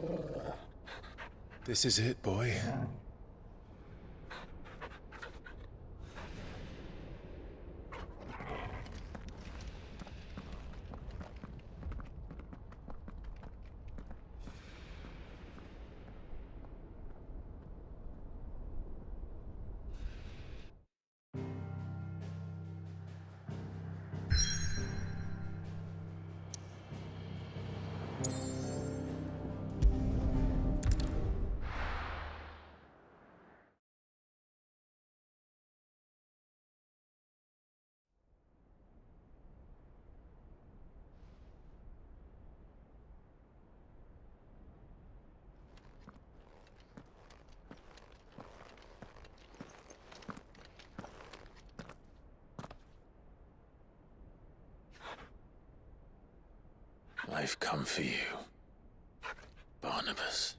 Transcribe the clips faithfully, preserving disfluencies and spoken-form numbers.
This is it, boy. I've come for you, Barnabas.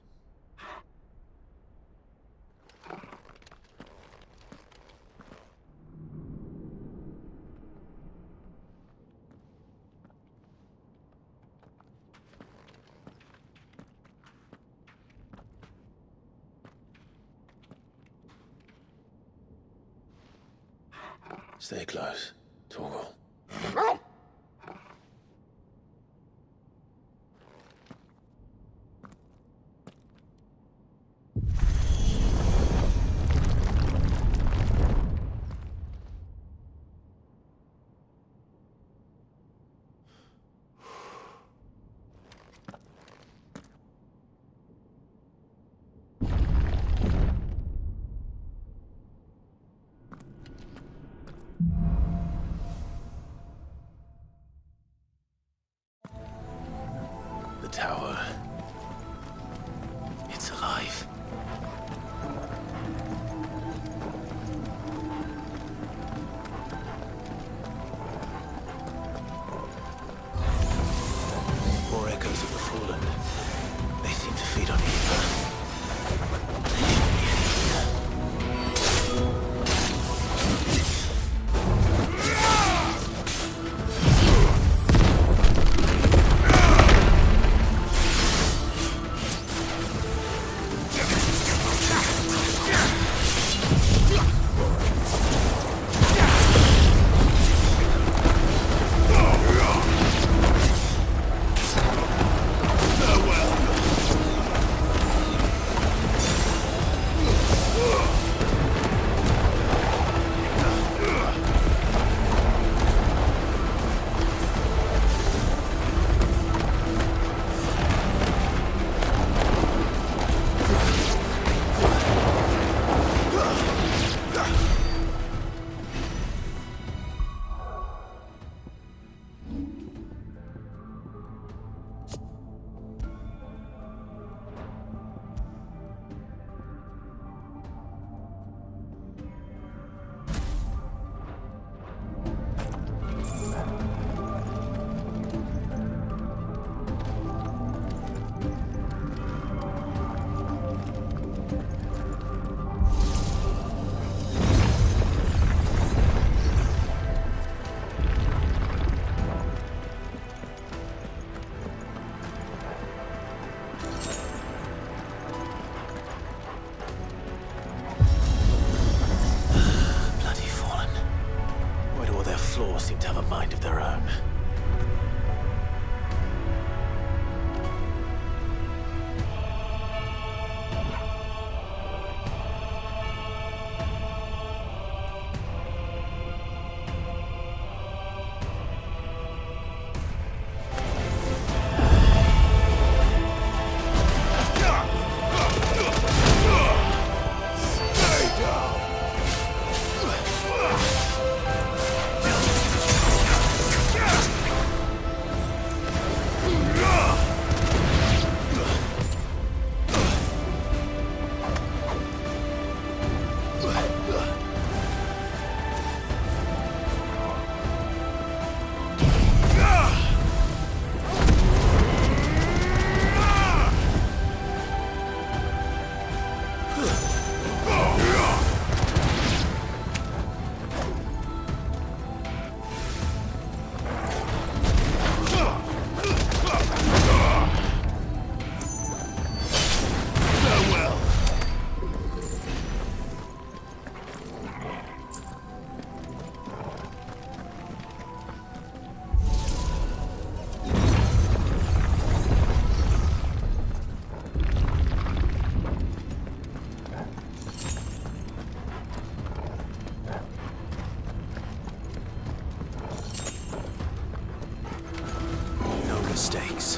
Stay close, Torgal. Tower. It's alive. More echoes of the fallen. They seem to feed on ether. Seem to have a mind of their own. place.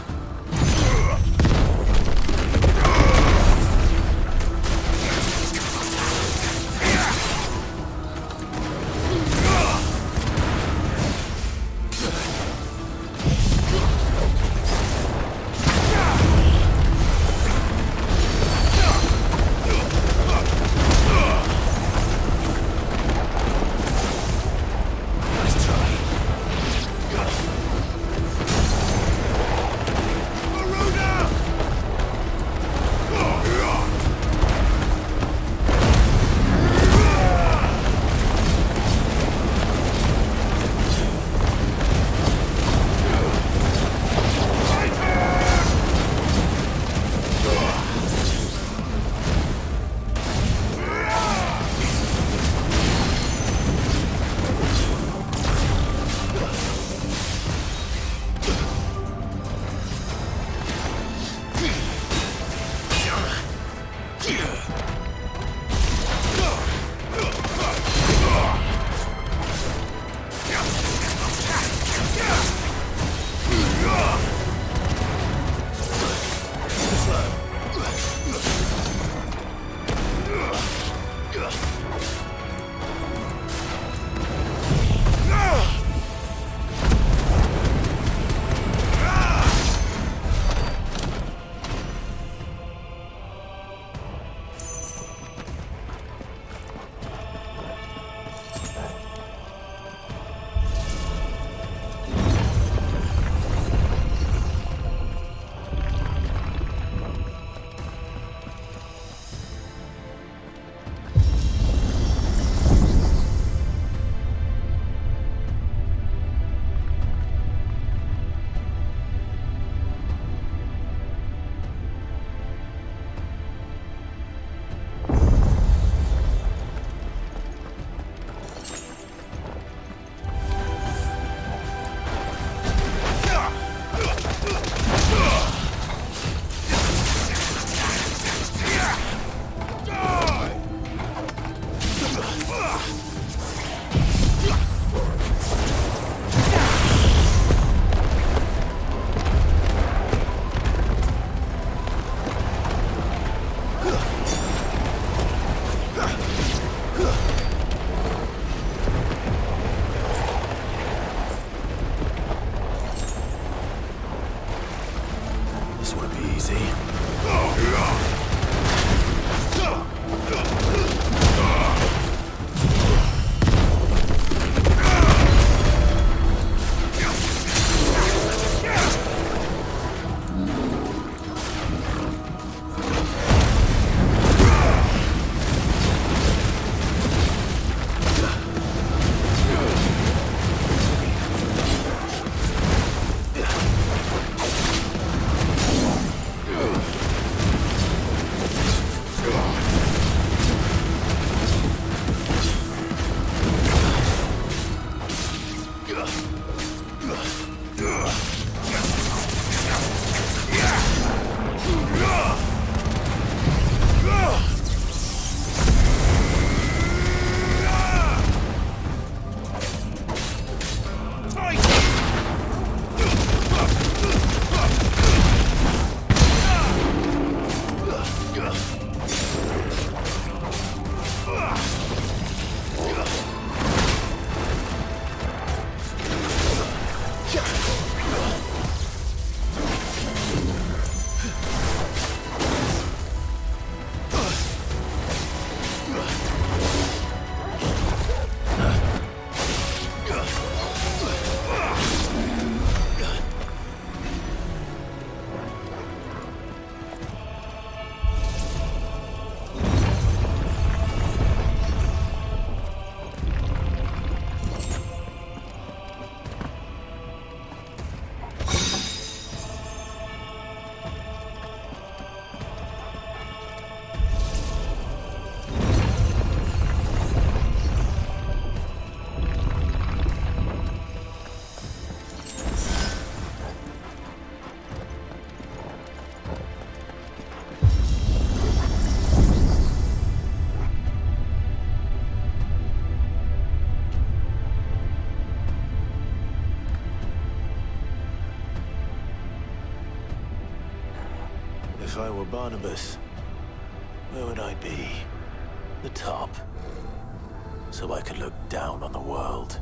If I were Barnabas, where would I be? The top. So I could look down on the world.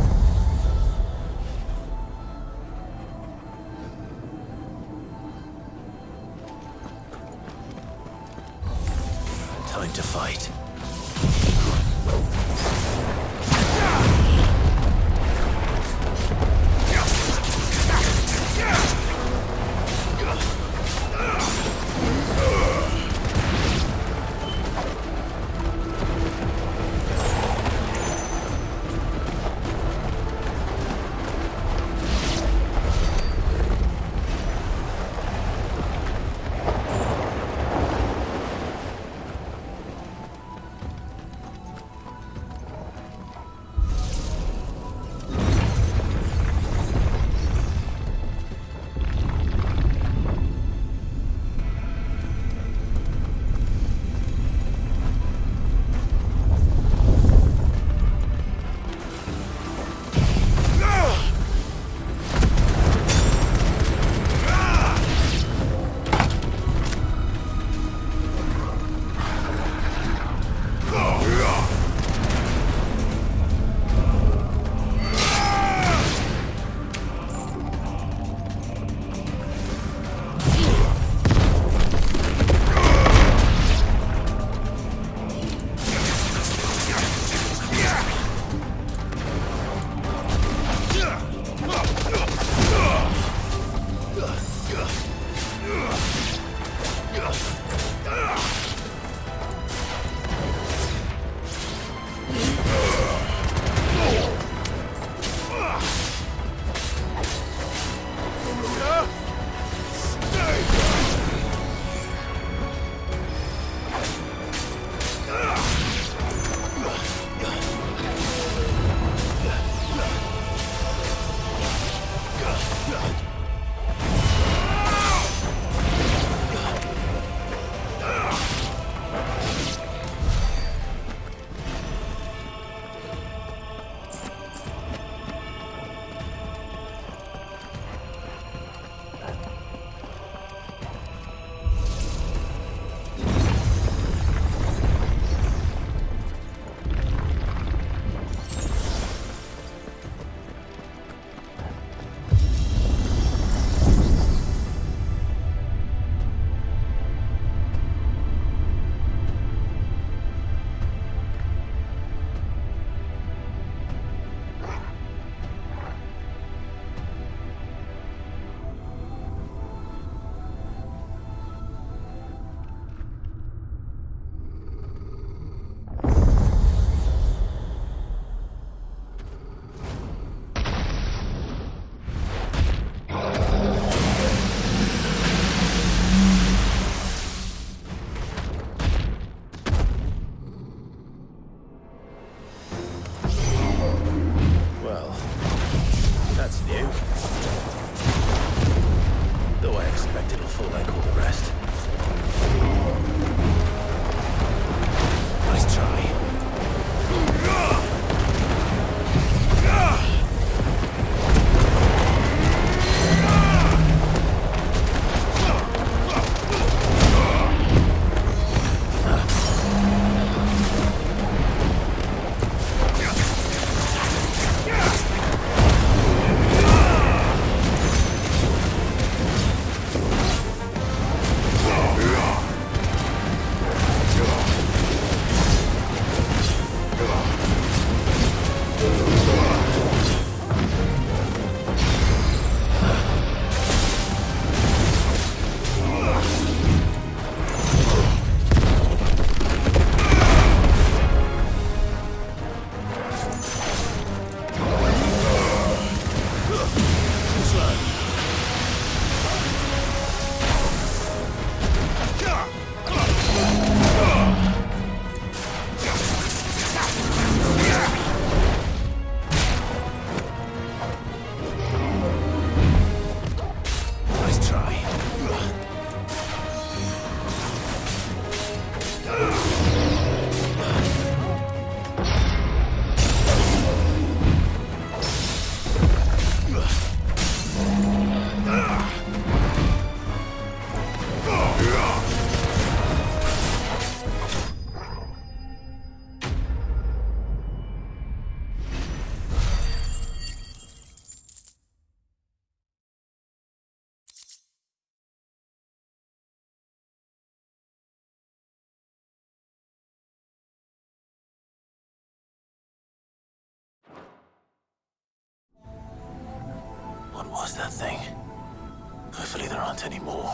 Time to fight. What was that thing? Hopefully there aren't any more.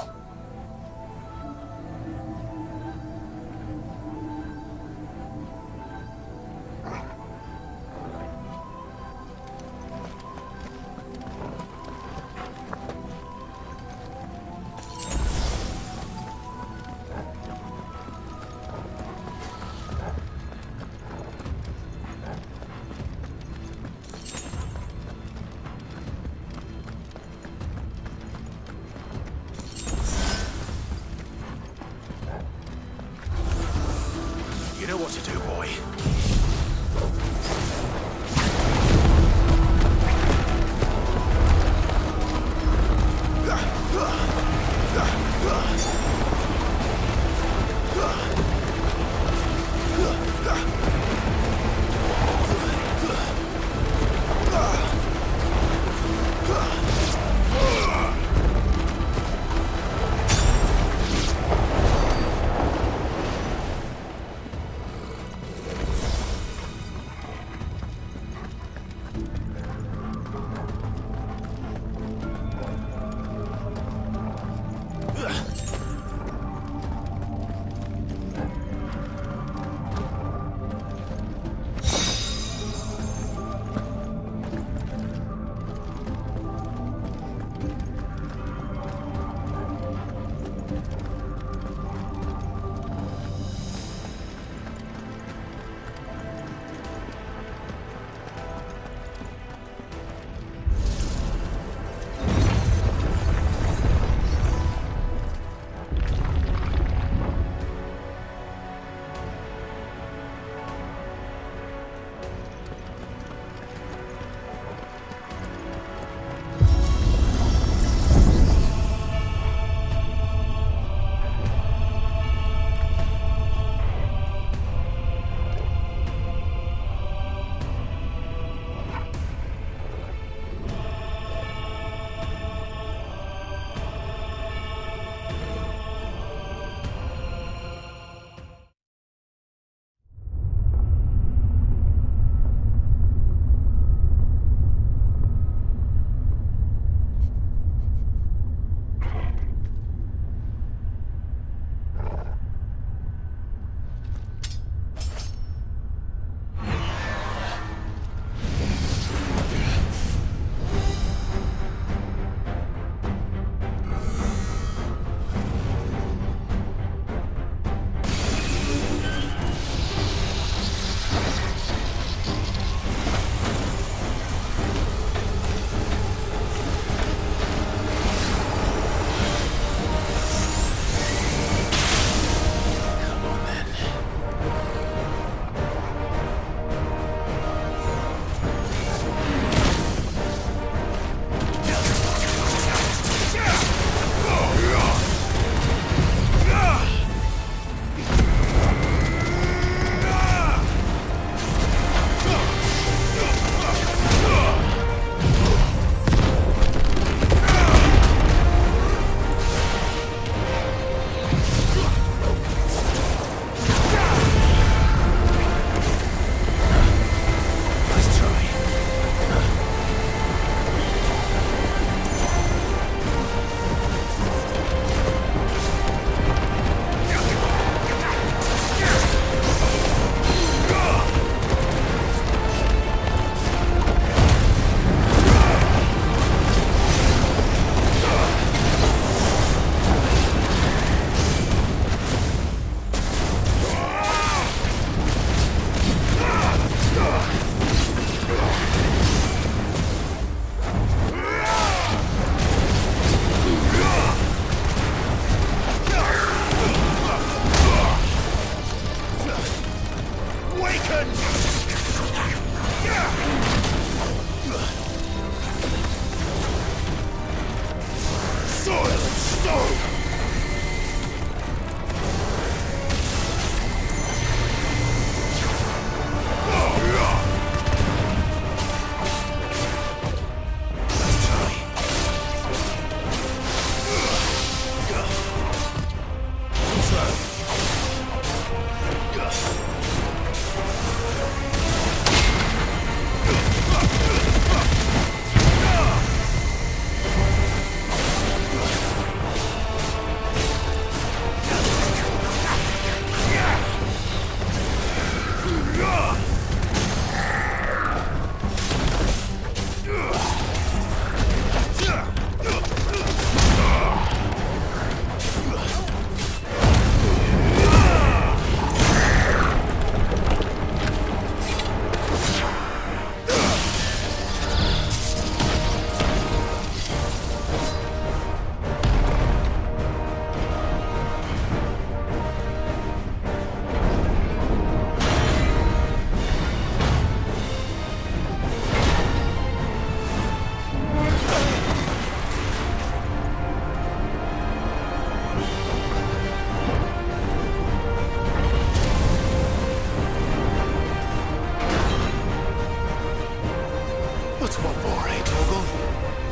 What's one more, eh, Torgal?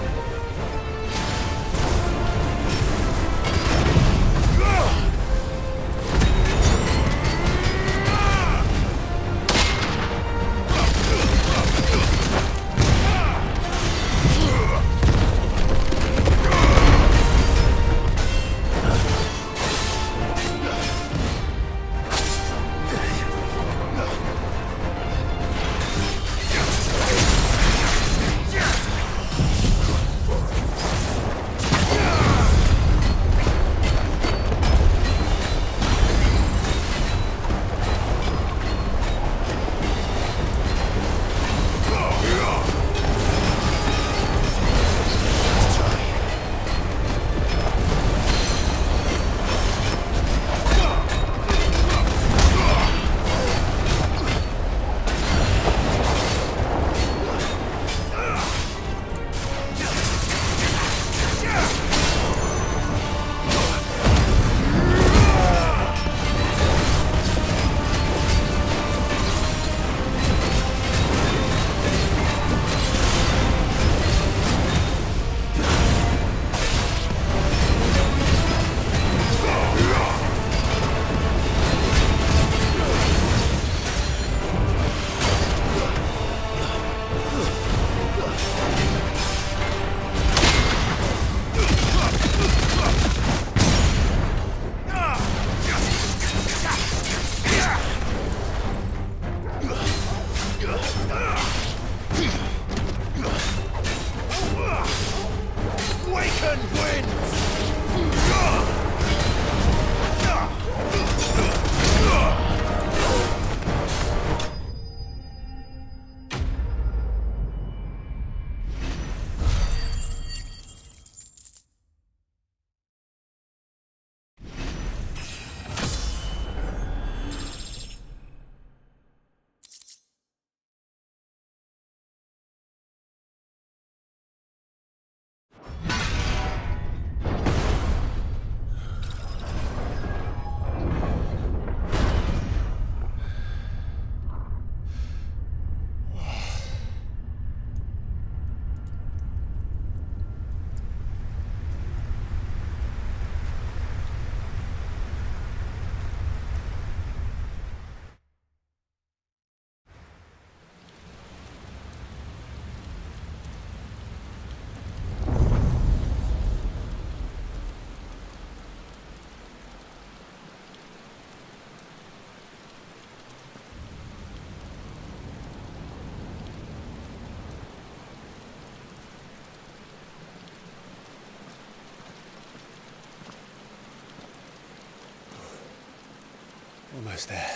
Almost there.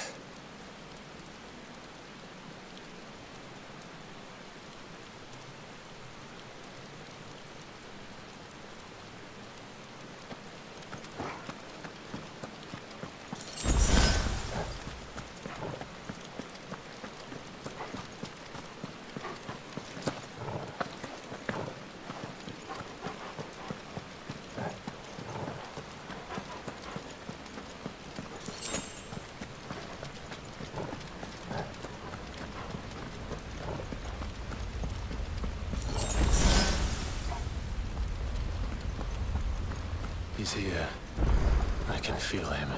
He's here. I can feel him.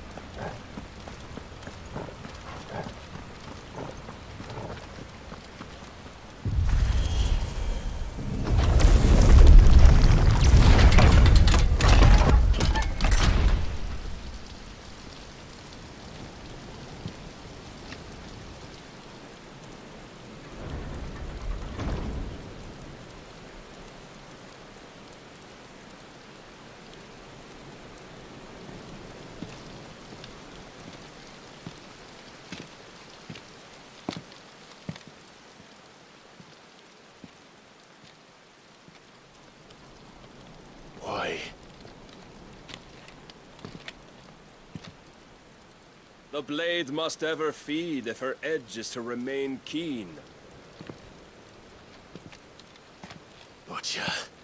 The blade must ever feed if her edge is to remain keen. Butcher.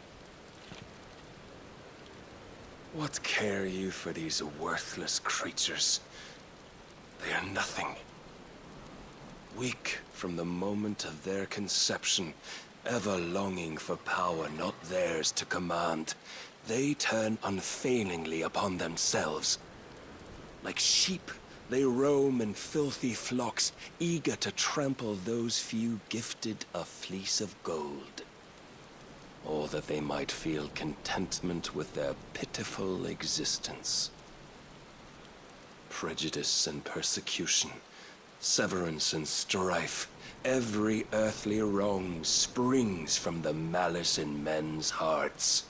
What care you for these worthless creatures? They are nothing. Weak from the moment of their conception, ever longing for power not theirs to command, they turn unfailingly upon themselves. Like sheep, they roam in filthy flocks, eager to trample those few gifted a fleece of gold. Or that they might feel contentment with their pitiful existence. Prejudice and persecution, severance and strife, every earthly wrong springs from the malice in men's hearts.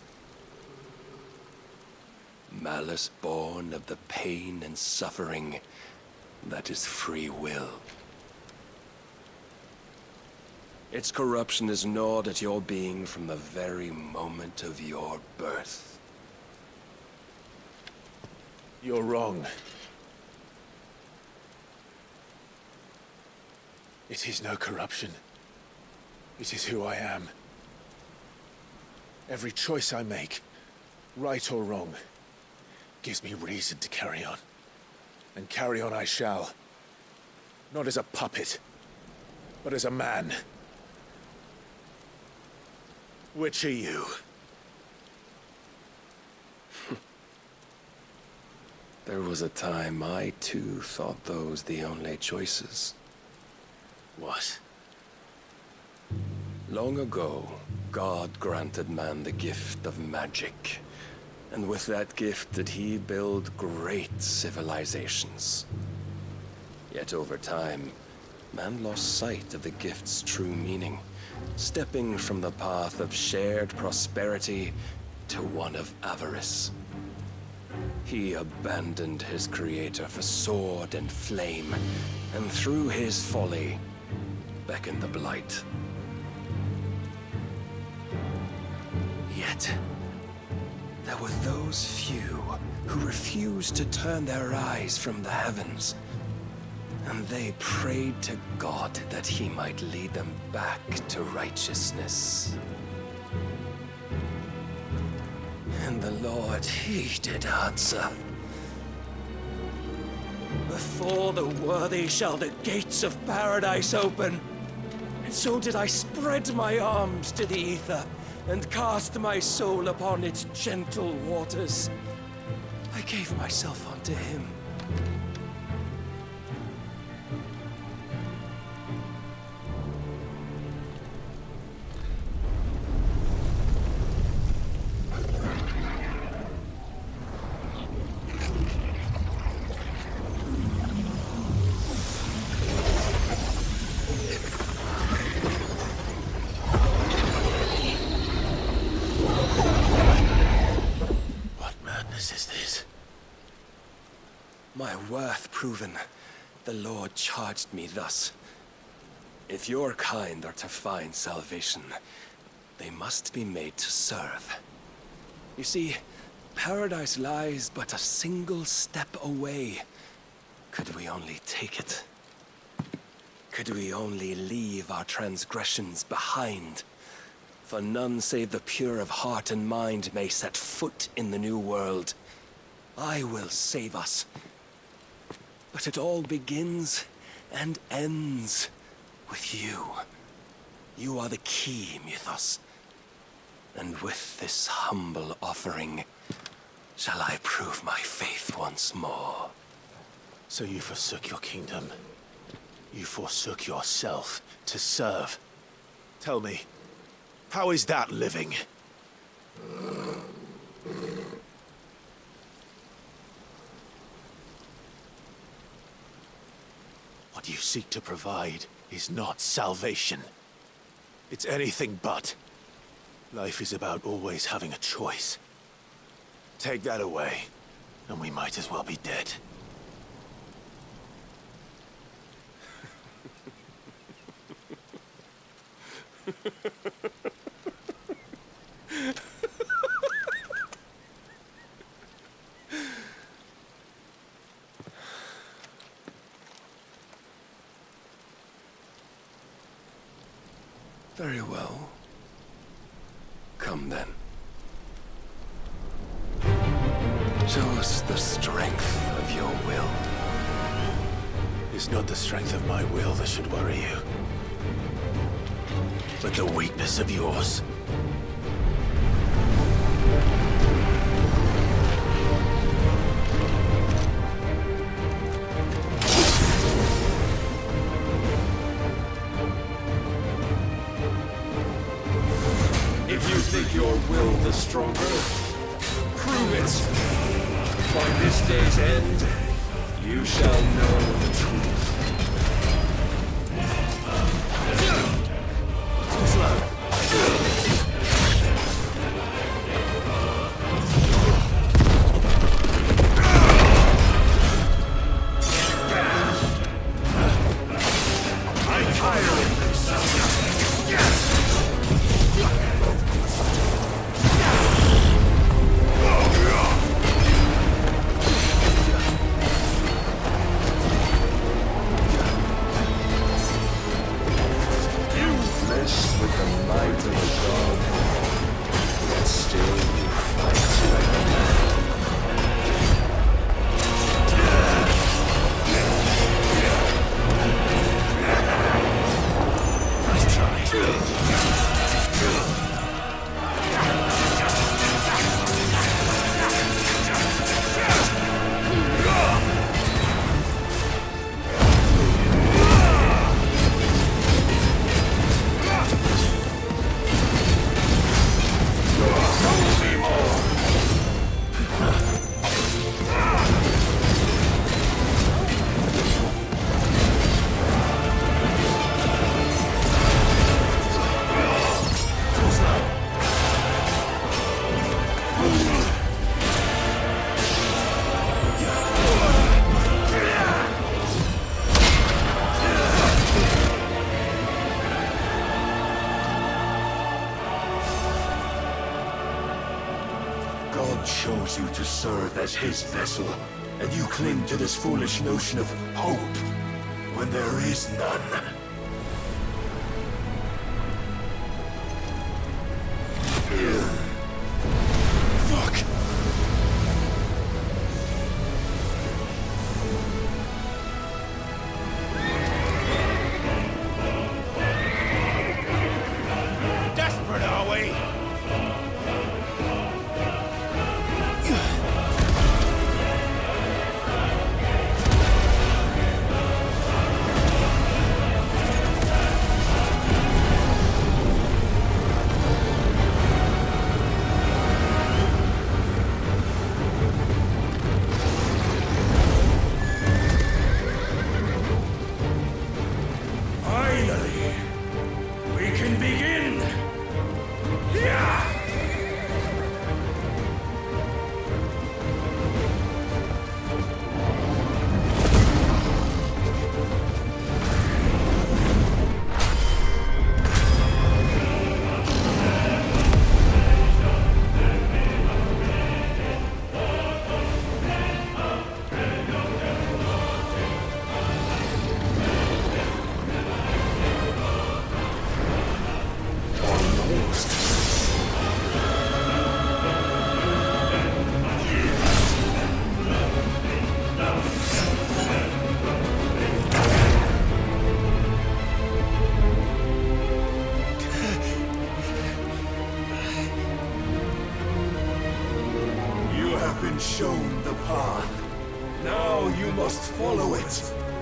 Malice born of the pain and suffering that is free will. Its corruption is gnawed at your being from the very moment of your birth. You're wrong. It is no corruption. It is who I am. Every choice I make, right or wrong, gives me reason to carry on. And carry on I shall. Not as a puppet, but as a man. Which are you? There was a time I too thought those the only choices. What? Long ago, God granted man the gift of magic. And with that gift did he build great civilizations. Yet over time, man lost sight of the gift's true meaning, stepping from the path of shared prosperity to one of avarice. He abandoned his creator for sword and flame, and through his folly, beckoned the blight. Yet, there were those few who refused to turn their eyes from the heavens, and they prayed to God that he might lead them back to righteousness. And the Lord, he did answer. Before the worthy shall the gates of paradise open. And so did I spread my arms to the ether, and cast my soul upon its gentle waters. I gave myself unto him. My worth proven, the Lord charged me thus. If your kind are to find salvation, they must be made to serve. You see, paradise lies but a single step away. Could we only take it? Could we only leave our transgressions behind? For none save the pure of heart and mind may set foot in the new world. I will save us. But it all begins and ends with you. You are the key, Mythos. And with this humble offering, shall I prove my faith once more. So you forsook your kingdom. You forsook yourself to serve. Tell me, how is that living? What you seek to provide is not salvation. It's anything but. Life is about always having a choice. Take that away, and we might as well be dead. Very well. Come then. Show us the strength of your will. It's not the strength of my will that should worry you. but the weakness of yours. If you think your will the stronger, prove it. By this day's end, you shall know the truth. Too slow. I'm tired of this. With the might of a god, yet still you fight like a man. Nice try. God chose you to serve as his vessel, and you cling to this foolish notion of hope when there is none. Fuck! Desperate, are we? Finally, we can begin! Yeah! You have been shown the path. Now you must follow it.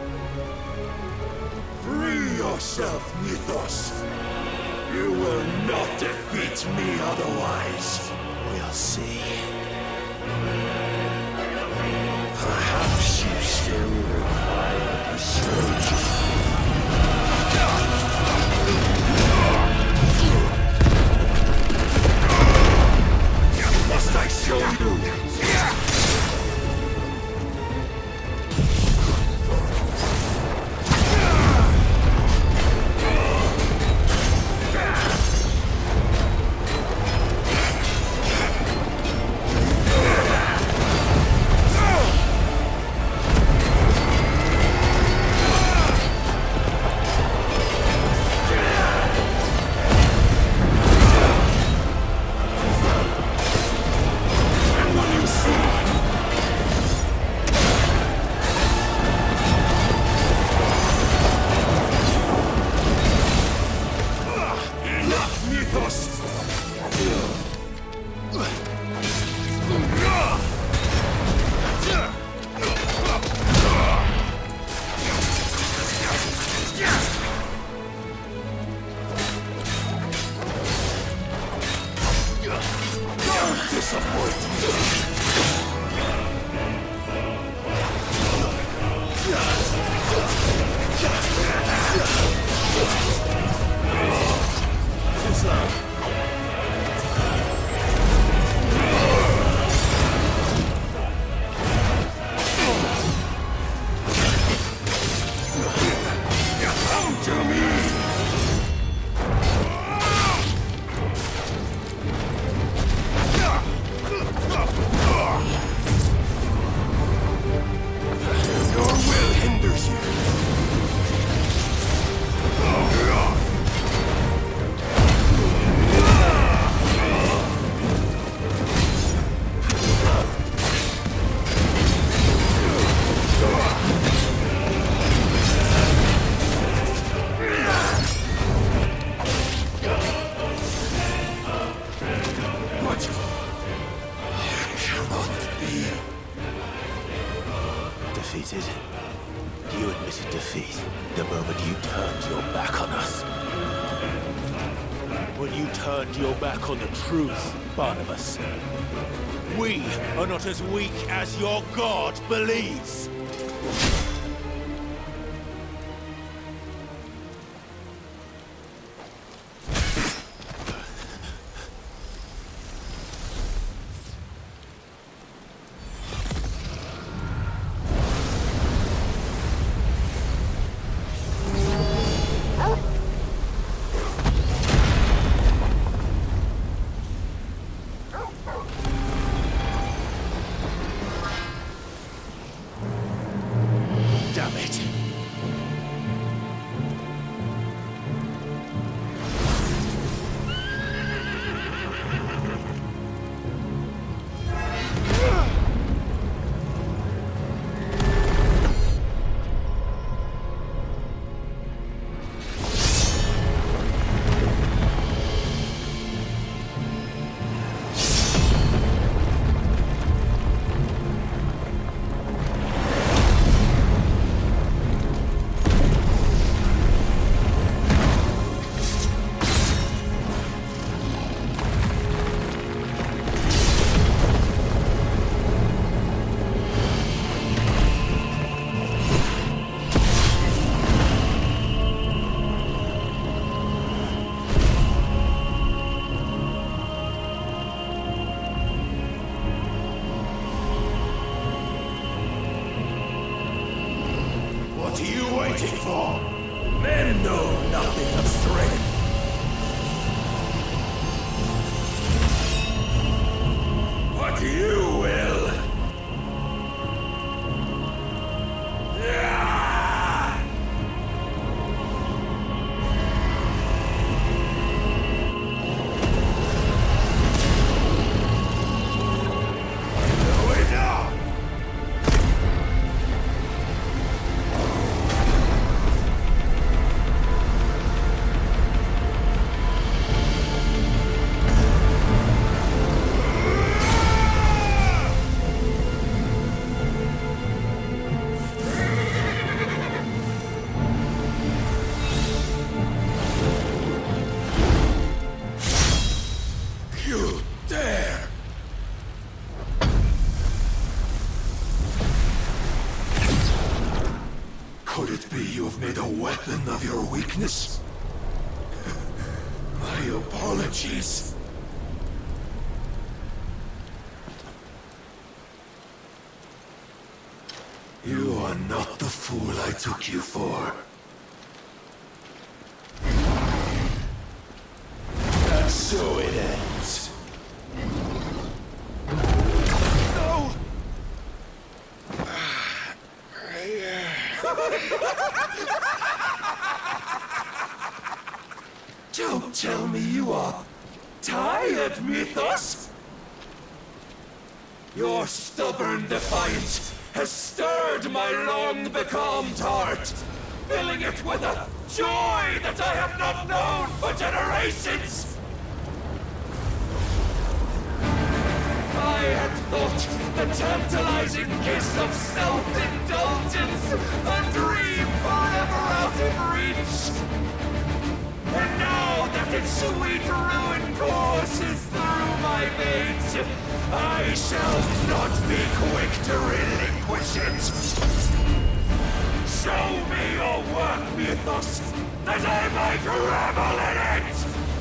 Free yourself, Mythos. You will not defeat me otherwise. We'll see. Perhaps you still require the surgery. Must I show you? Mythos! Don't disappoint me! Come to me! Your will hinders you. What? It cannot be. Defeated? You admitted defeat the moment you turned your back on us. When you turned your back on the truth, Barnabas. We are not as weak as your God believes. Damn it! What are you waiting for? Men know nothing of strength. What you will. Yeah! Going down! You dare! Could it be you have made a weapon of your weakness? My apologies. You are not the fool I took you for. And so it ends. No! Don't tell me you are tired, Mythos! Your stubborn defiance has stirred my long-becalmed heart, filling it with a joy that I have not known for generations! tantalizing kiss of self-indulgence, a dream forever out of reach. And now that its sweet ruin courses through my veins, I shall not be quick to relinquish it. Show me your work, Mythos, that I might revel in it!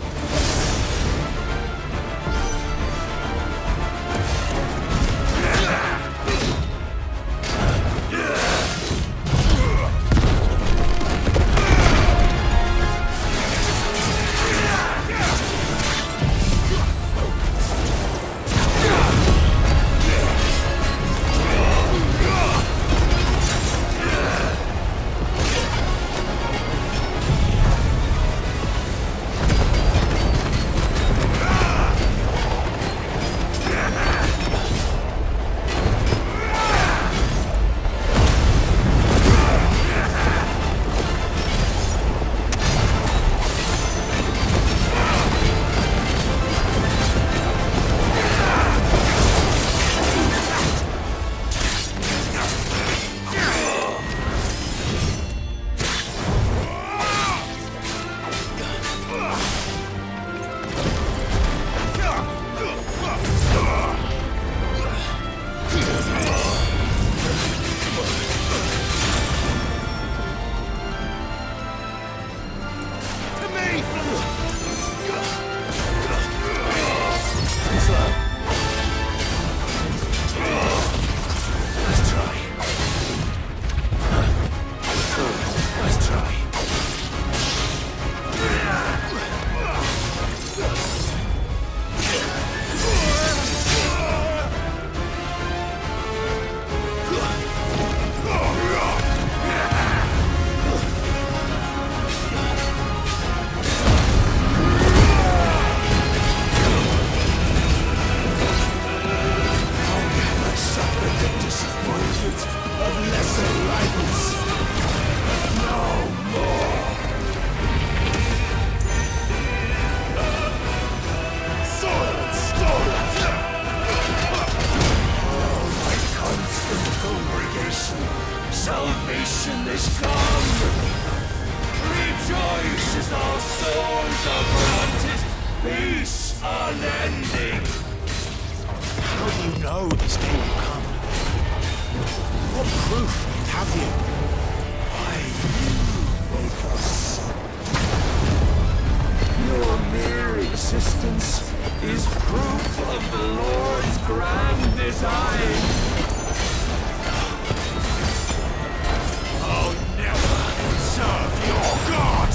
Salvation is come! Rejoice as our souls are granted peace unending! How do you know this day will come? What proof have you? Why, you, Mythos. Your mere existence is proof of the Lord's grand design. I'll never serve your god!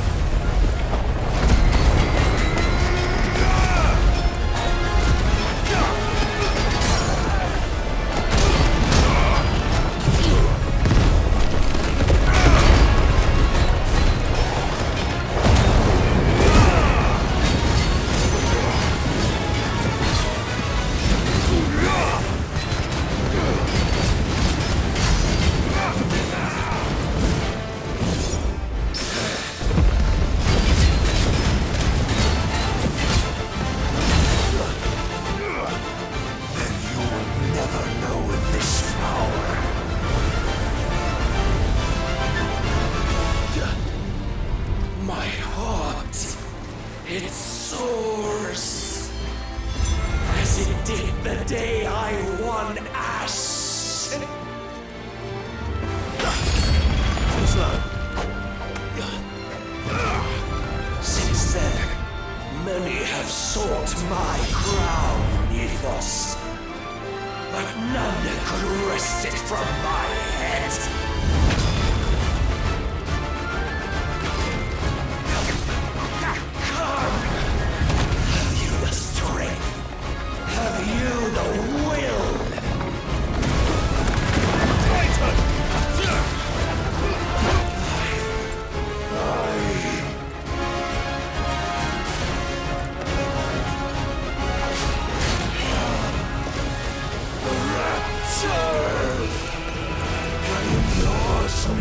It soars, as it did the day I won Ash. Too slow. Since then, many have sought my crown, Mythos, but none could wrest it from my head. Have you the will? Titan! I... Rapture! And yours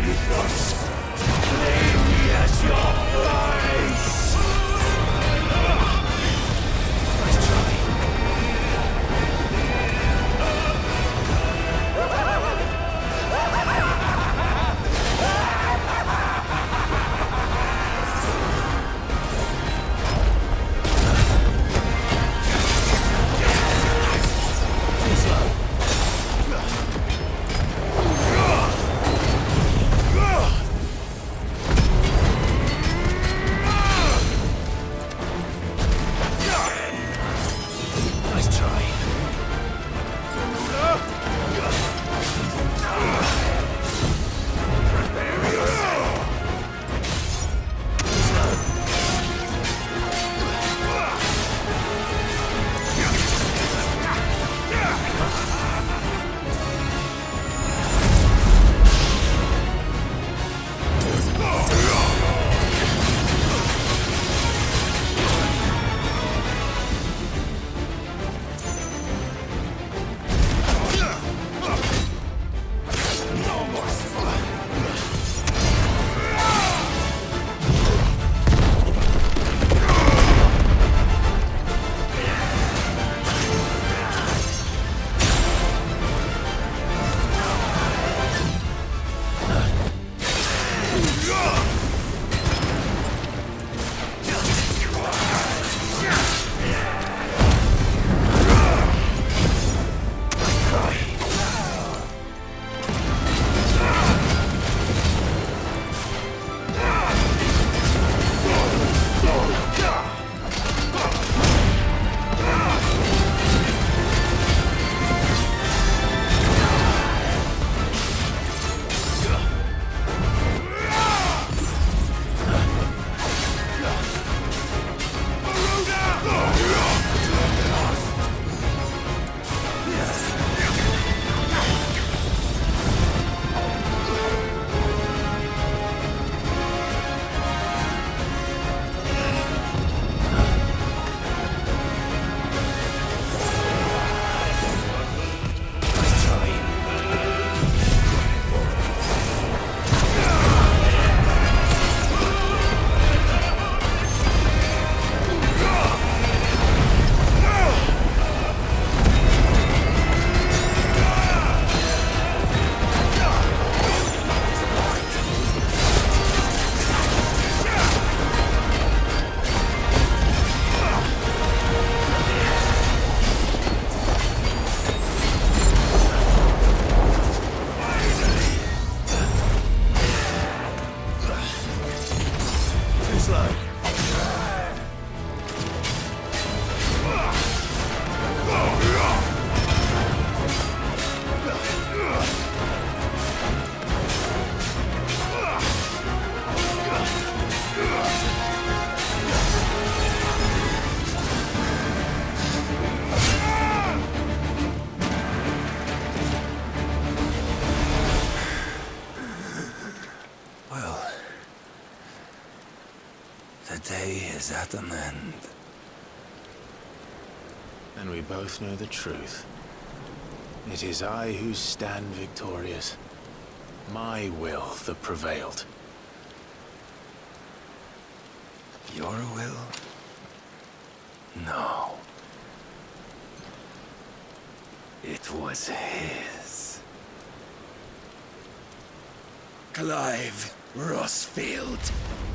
is at an end. And we both know the truth. It is I who stand victorious. My will that prevailed. Your will? No. It was his. Clive Rossfield.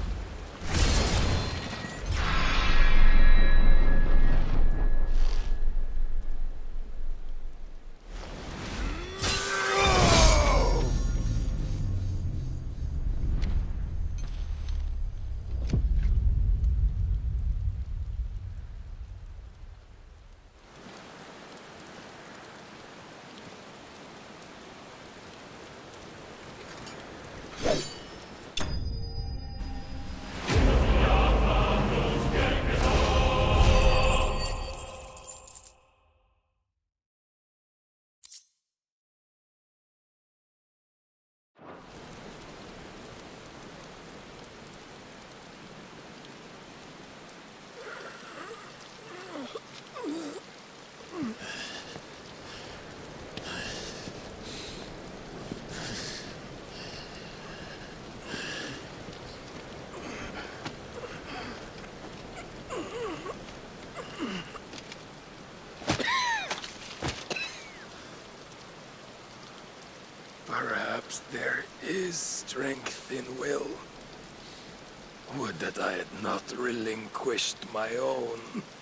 Perhaps there is strength in will. Would that I had not relinquished my own.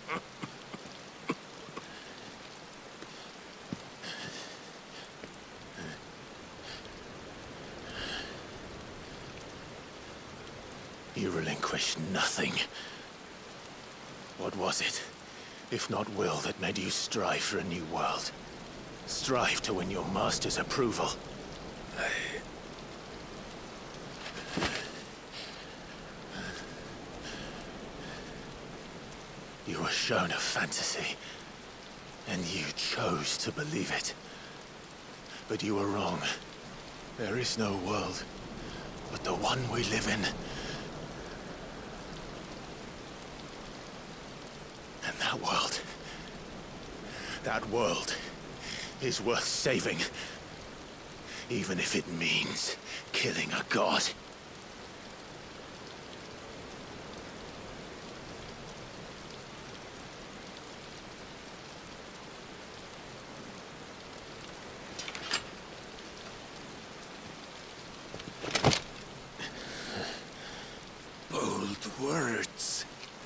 You relinquished nothing. What was it, if not will, that made you strive for a new world? Strive to win your master's approval? I... You were shown a fantasy, and you chose to believe it. But you were wrong. There is no world but the one we live in. And that world... that world is worth saving. Even if it means killing a god. Bold words.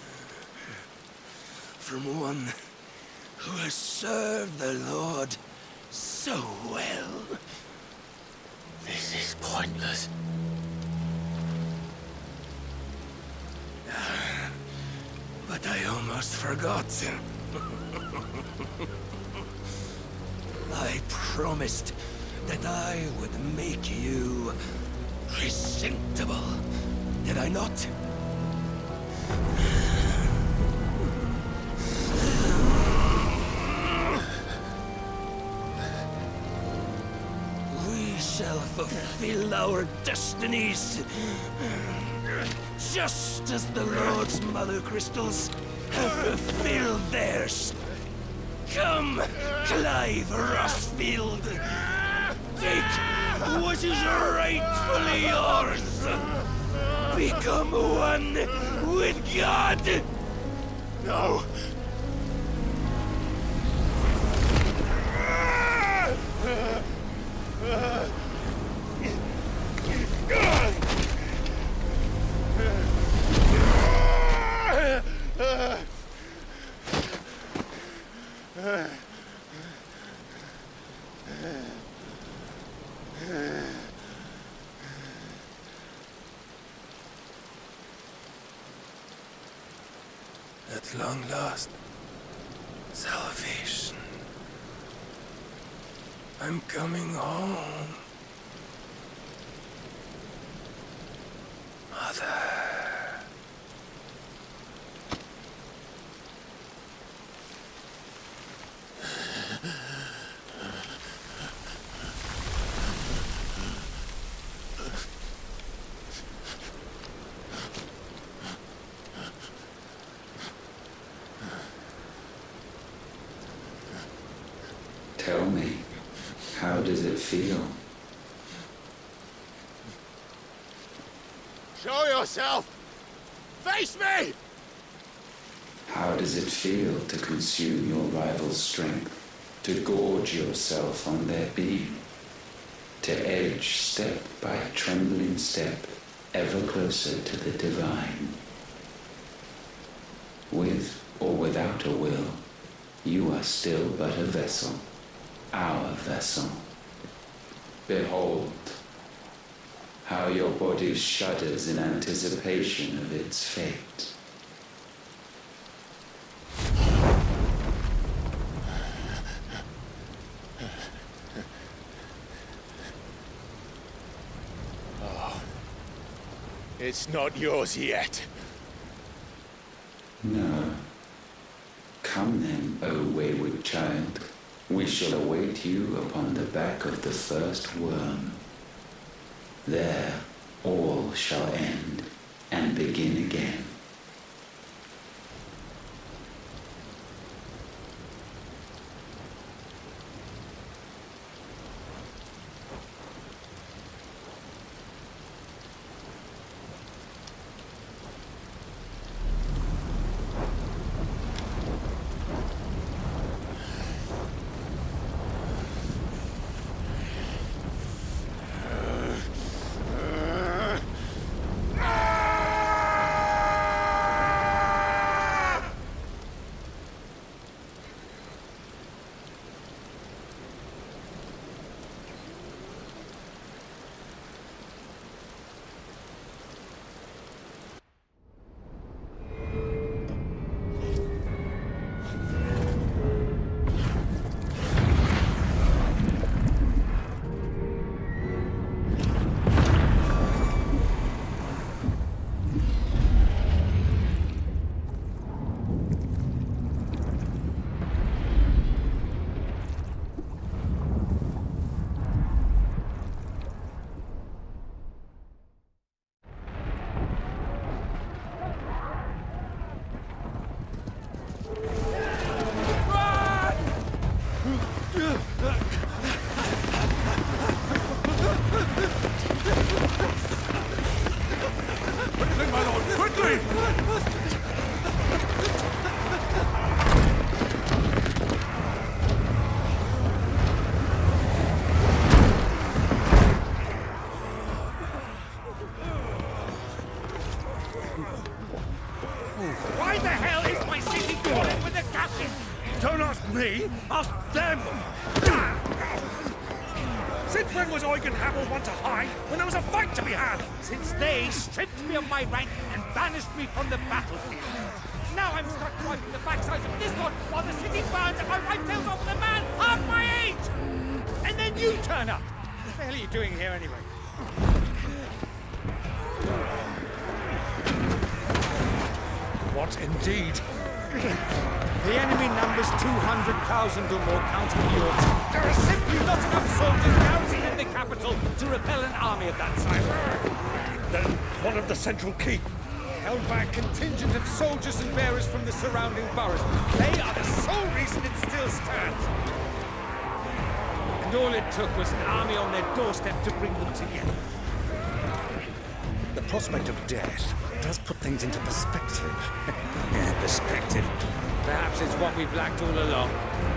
From one who has served the Lord so well. This is pointless. But I almost forgot. I promised that I would make you presentable. Did I not? We shall fulfill our destinies. Just as the Lord's Mother Crystals have fulfilled theirs. Come, Clive Rossfield. Take what is rightfully yours. Become one with God. No! At long last, salvation. I'm coming home. Mother. Tell me, how does it feel? Show yourself! Face me! How does it feel to consume your rival's strength, to gorge yourself on their beam, to edge step by trembling step ever closer to the divine? With or without a will, you are still but a vessel, our vessel. Behold, how your body shudders in anticipation of its fate. It's not yours yet. No. Come then, O wayward child. We shall await you upon the back of the first worm. There all shall end and begin again. Why the hell is my city falling with the captain? Don't ask me, ask them! Since when was Eugen Hamel one to hide when there was a fight to be had? Since they stripped me of my rank and banished me from the battlefield. Now I'm stuck wiping the backsides of this lot while the city burns and my wife tells off with a man half my age! And then you turn up! What the hell are you doing here anyway? What indeed? The enemy numbers two hundred thousand or more counting yours. There are simply not enough soldiers garrisoned in the capital to repel an army of that size. Then one of the central keep. Held by a contingent of soldiers and bearers from the surrounding boroughs. They are the sole reason it still stands. And all it took was an army on their doorstep to bring them together. The prospect of death does put things into perspective. Perspective. Perhaps it's what we've lacked all along.